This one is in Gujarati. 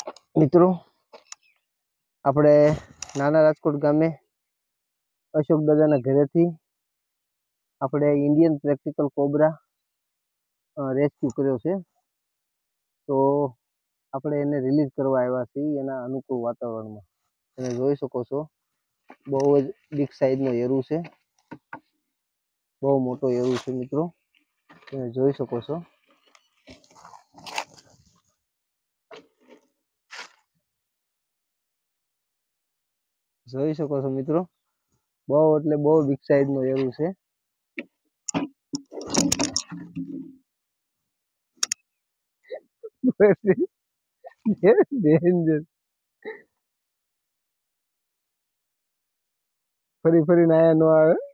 મિત્રો આપણે નાના રાજકોટ ગામે અશોક દાદાના ઘરેથી આપણે ઇન્ડિયન પ્રેક્ટિકલ કોબરા રેસ્ક્યુ કર્યો છે। તો આપણે એને રિલીઝ કરવા આવ્યા છીએ એના અનુકૂળ વાતાવરણમાં। તમે જોઈ શકો છો બહુ જ બિગ સાઈઝનો એરુ છે, બહુ મોટો એરુ છે મિત્રો, તમે જોઈ શકો છો। જોઈ શકો છો મિત્રો, બહુ એટલે બહુ બિગ સાઈઝનો એરુ છે। ડેન્જર ફરી ફરીને આયા ન આવે।